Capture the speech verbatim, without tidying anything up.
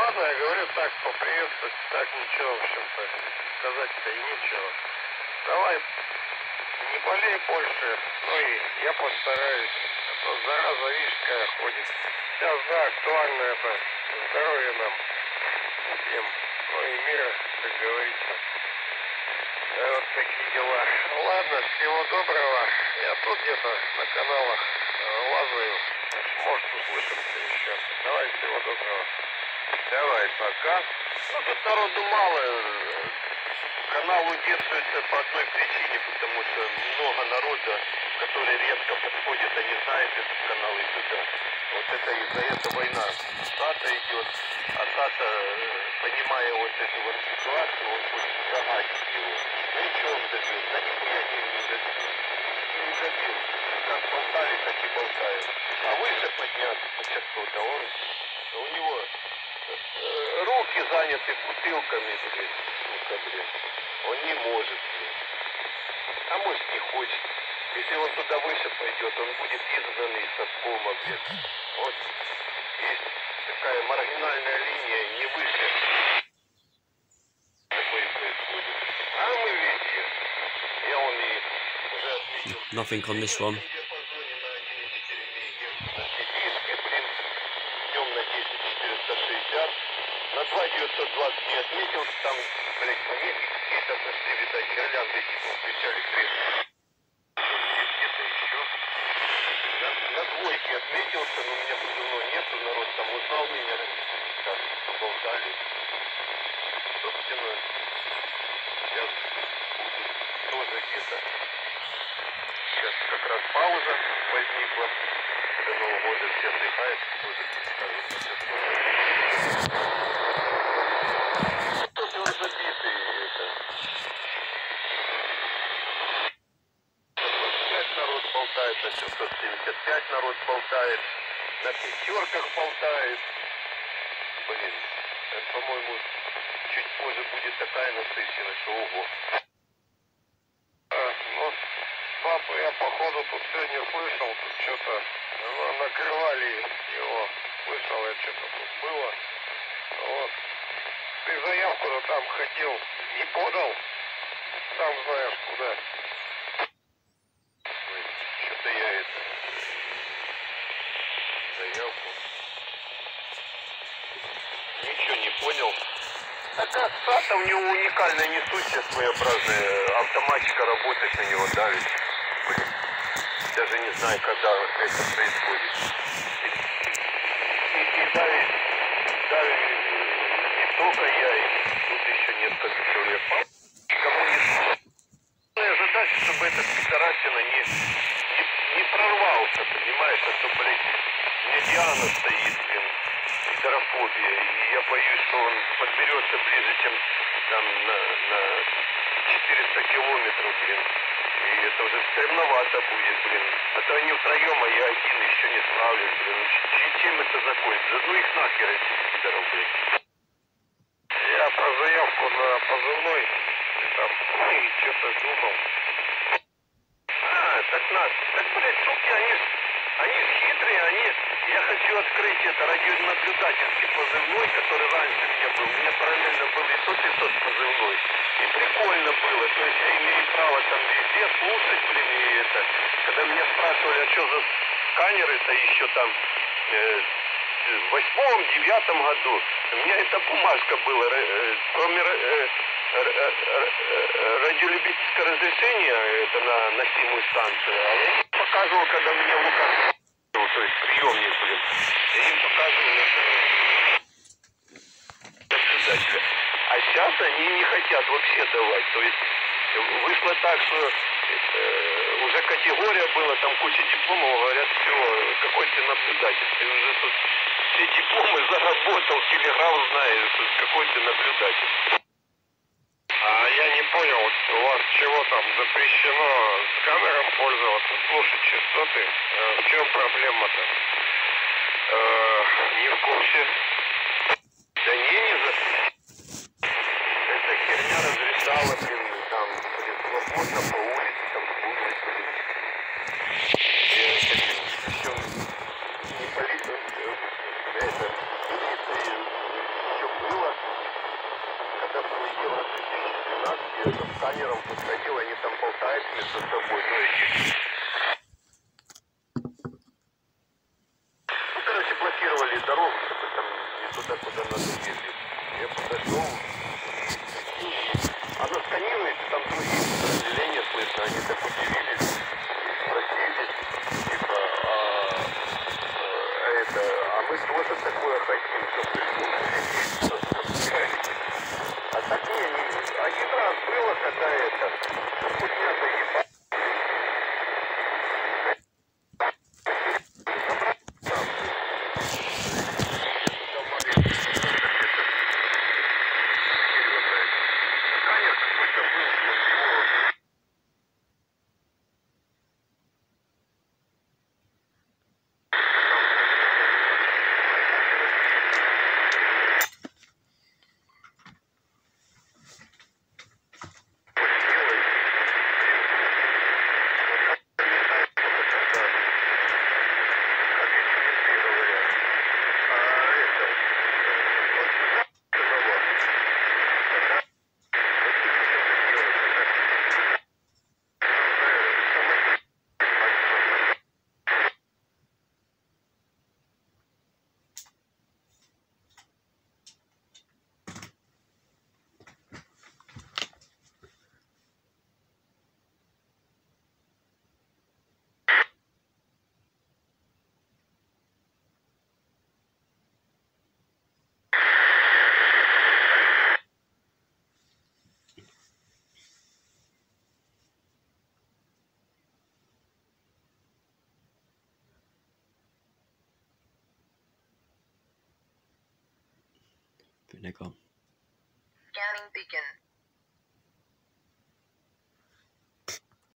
ладно, я говорю так, поприветствовать, так ничего, в общем-то, сказать-то и нечего. Давай, не болей больше, ну и я постараюсь, а то зараза, видишь, какая ходит. Сейчас, да, актуально это, здоровье нам всем, ну и мира, как говорится. Да, вот такие дела. Ладно, всего доброго. Я тут где-то на каналах э, лазаю. Может, услышимся еще. Давай, всего доброго. Давай, пока. Ну, тут народу мало. Канал удерживается по одной причине, потому что много народа, который редко подходит, они знают этот канал и туда. Вот это из-за этого война. Сата идет, а Сата, понимая вот эту вот ситуацию, он хочет загадить его. Ну и что он добил? Да нихуя не, не добил. Не добил. Как болтали, так и болтают. А выше подняться по частоту, он, у него э, руки заняты бутылками, блин, сука, блин. Он не может, блин. А может не хочет. Если он туда выше пойдет, он будет изгнанный из SATCOM, блин. Вот есть такая маргинальная линия, не выше. Такое происходит. А мы видим. Я он и уже отметил. Nothing on this one. Днем на десять четыреста шестьдесят. На два девятьсот двадцать не отметил, там, блядь, помехи какие-то пошли, видать, гирлянды типа включали кресло. Где-то еще. На, на двойке отметился, но у меня позывного нету, народ там узнал меня, как поболтали. Собственно, сейчас будет тоже где-то. Сейчас как раз пауза возникла. До Нового года все отдыхают, тоже скажут, тут его забитый, это. пять народ болтает, на семьсот семьдесят пять народ болтает, на пятерках болтает. Блин, это, по-моему, чуть позже будет такая насыщенность, что ого. А, ну, папу я, походу, тут сегодня слышал, тут что-то ну, накрывали его, слышал я, что-то тут было. Вот. Ты заявку-то там хотел, не подал, сам знаешь куда. Что-то я это, заявку, ничего не понял. Так как Сата, у него уникальная несущая своеобразная, автоматика работать на него давит. Блин, даже не знаю, когда это происходит. И, и давит, давит не только я, и тут еще несколько человек. Кому не Главная задача, чтобы этот пидорасина не, не, не прорвался, понимаешь, а то, блядь, медиана стоит, блин, пидорофобия, и я боюсь, что он подберется ближе, чем там на, на четыреста километров, блин, и это уже стремновато будет, блин, а то они втроем, а я один еще не справлюсь, блин, чем это закончится, ну их нахер этих пидоров, блин. Я про заявку на позывной, там, и что-то думал. А, так надо. Так, блядь, суки, они ж, они ж хитрые, они... Я хочу открыть это радионаблюдательский позывной, который раньше у меня был. У меня параллельно был и тот, и тот позывной. И прикольно было. То есть я имею право там везде слушать, блин, и это... Когда меня спрашивали, а что за сканеры-то еще там... Э, в восьмом, девятом году у меня эта бумажка была, э, кроме э, радиолюбительское разрешение, это на носимую станцию, а я им показывал, когда у меня в руках, то есть приемник, блин, я им показывал это. А сейчас они не хотят вообще давать, то есть вышло так, что э, уже категория была, там куча дипломов, говорят, все, какой ты наблюдатель, ты уже тут все дипломы заработал, телеграф знаешь, какой ты наблюдатель. А я не понял, у вас чего там запрещено сканером пользоваться, слушать частоты? Э, в чем проблема-то? Э, не в курсе. Да не, не за... Эта херня разрешала, блин, там, блин, свободно по улице, там, слушать, блин. Причем не полиция, это, полиция, еще это в Евро две тысячи двенадцать, я с сканером подходил, они там болтают между собой, ну эти. Ну, короче, блокировали дорогу, чтобы там не туда, куда надо ездить. Я подошел, и она сканируется, там другие подразделения слышно, они так удивились, спросили, типа, а, а это, а мы тоже такое хотим, чтобы что спускать. А так не, не, один раз было, когда это, путня заебала. Vinegar. Scanning beacon.